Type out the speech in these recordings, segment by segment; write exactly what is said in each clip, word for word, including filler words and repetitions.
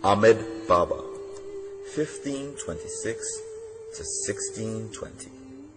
Ahmed Baba, fifteen twenty-six to sixteen twenty.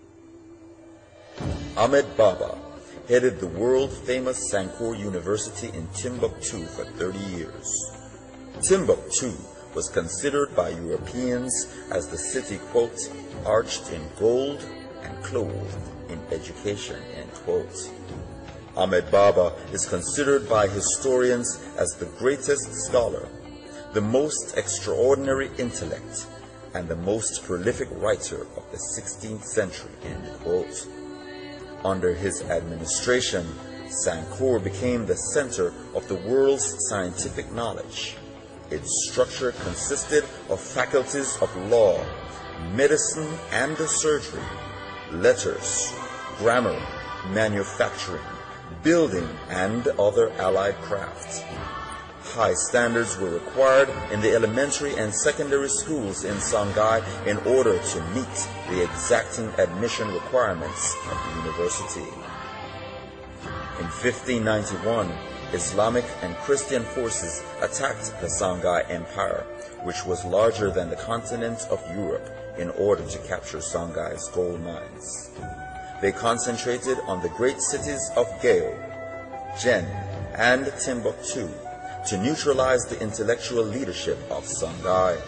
Ahmed Baba headed the world-famous SANKORE University in Timbuktu for thirty years. Timbuktu was considered by Europeans as the city, quote, arched in gold and clothed in education, end quote. Ahmed Baba is considered by historians as the greatest scholar, the most extraordinary intellect, and the most prolific writer of the sixteenth century, end quote. Under his administration, SANKORE became the center of the world's scientific knowledge. Its structure consisted of faculties of law, medicine and surgery, letters, grammar, manufacturing, building, and other allied crafts. High standards were required in the elementary and secondary schools in Songhai in order to meet the exacting admission requirements of the university. In fifteen ninety-one, Islamic and Christian forces attacked the Songhai Empire, which was larger than the continent of Europe, in order to capture Songhai's gold mines. They concentrated on the great cities of Gao, Jen, and Timbuktu to neutralize the intellectual leadership of Songhai.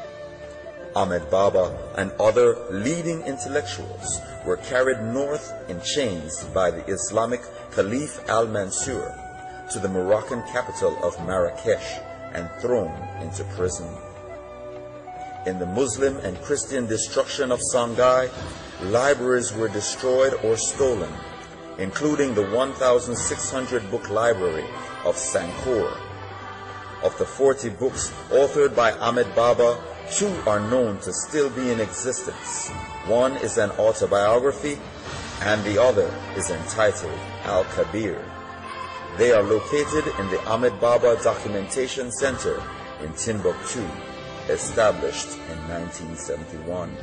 Ahmed Baba and other leading intellectuals were carried north in chains by the Islamic Caliph al-Mansur to the Moroccan capital of Marrakesh and thrown into prison. In the Muslim and Christian destruction of Songhai, libraries were destroyed or stolen, including the one thousand six hundred book library of SANKORE. Of the forty books authored by Ahmed Baba, two are known to still be in existence. One is an autobiography, and the other is entitled Al-Kabir. They are located in the Ahmed Baba Documentation Center in Timbuktu, established in nineteen seventy-one.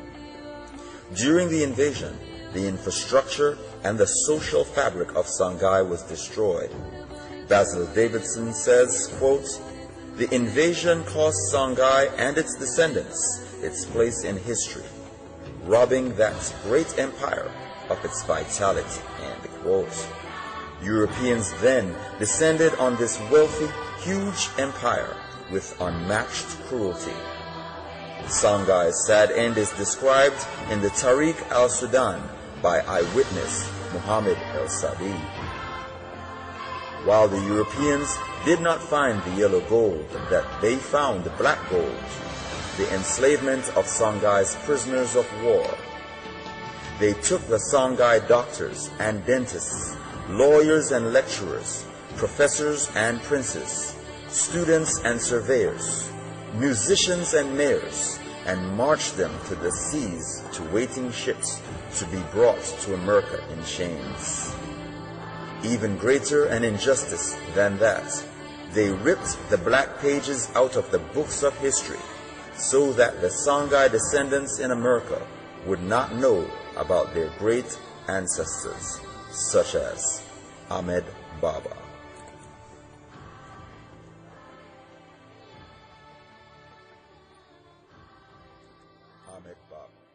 During the invasion, the infrastructure and the social fabric of Songhai was destroyed. Basil Davidson says, quote, "The invasion cost Songhai and its descendants its place in history, robbing that great empire of its vitality," end quote. Europeans then descended on this wealthy, huge empire with unmatched cruelty. Songhai's sad end is described in the Tariq al-Sudan by eyewitness Mohammed el-Sadi. While the Europeans did not find the yellow gold, that they found the black gold, the enslavement of Songhai's prisoners of war. They took the Songhai doctors and dentists, lawyers and lecturers, professors and princes, students and surveyors, musicians and mayors, and marched them to the seas to waiting ships to be brought to America in chains. Even greater an injustice than that, they ripped the black pages out of the books of history so that the Songhai descendants in America would not know about their great ancestors, such as Ahmed Baba. Ahmed Baba.